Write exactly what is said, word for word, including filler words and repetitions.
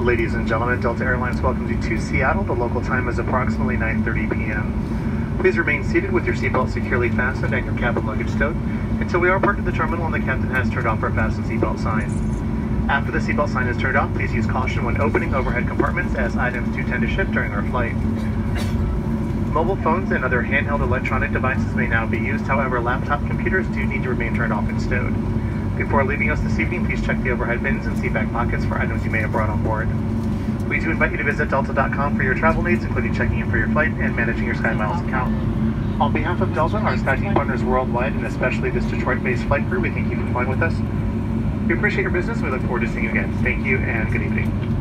Ladies and gentlemen, Delta Airlines welcomes you to Seattle. The local time is approximately nine thirty p m Please remain seated with your seatbelt securely fastened and your cabin luggage stowed until we are parked at the terminal and the captain has turned off our fasten seatbelt sign. After the seatbelt sign is turned off, please use caution when opening overhead compartments as items do tend to shift during our flight. Mobile phones and other handheld electronic devices may now be used. However, laptop computers do need to remain turned off and stowed. Before leaving us this evening, please check the overhead bins and seat back pockets for items you may have brought on board. We do invite you to visit Delta dot com for your travel needs, including checking in for your flight and managing your SkyMiles account. On behalf of Delta, our SkyTeam partners worldwide, and especially this Detroit-based flight crew, we thank you for flying with us. We appreciate your business. We look forward to seeing you again. Thank you and good evening.